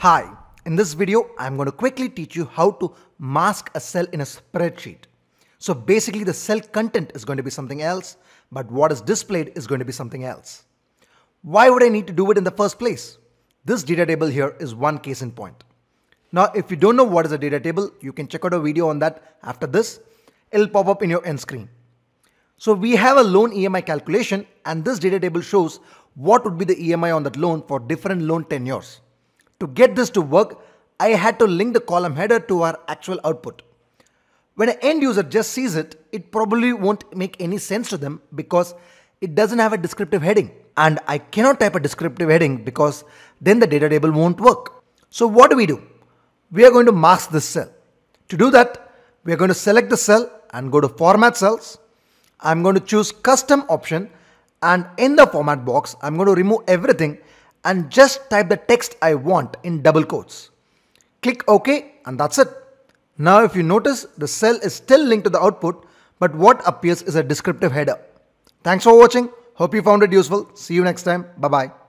Hi, in this video, I'm going to quickly teach you how to mask a cell in a spreadsheet. So basically the cell content is going to be something else, but what is displayed is going to be something else. Why would I need to do it in the first place? This data table here is one case in point. Now, if you don't know what is a data table, you can check out a video on that after this. It'll pop up in your end screen. So we have a loan EMI calculation, and this data table shows what would be the EMI on that loan for different loan tenures. To get this to work, I had to link the column header to our actual output. When an end user just sees it, it probably won't make any sense to them because it doesn't have a descriptive heading. And I cannot type a descriptive heading because then the data table won't work. So what do? We are going to mask this cell. To do that, we are going to select the cell and go to Format Cells. I'm going to choose Custom option, and in the format box, I'm going to remove everything and just type the text I want in double quotes. Click OK, and that's it. Now if you notice, the cell is still linked to the output, but what appears is a descriptive header. Thanks for watching. Hope you found it useful. See you next time. Bye-bye.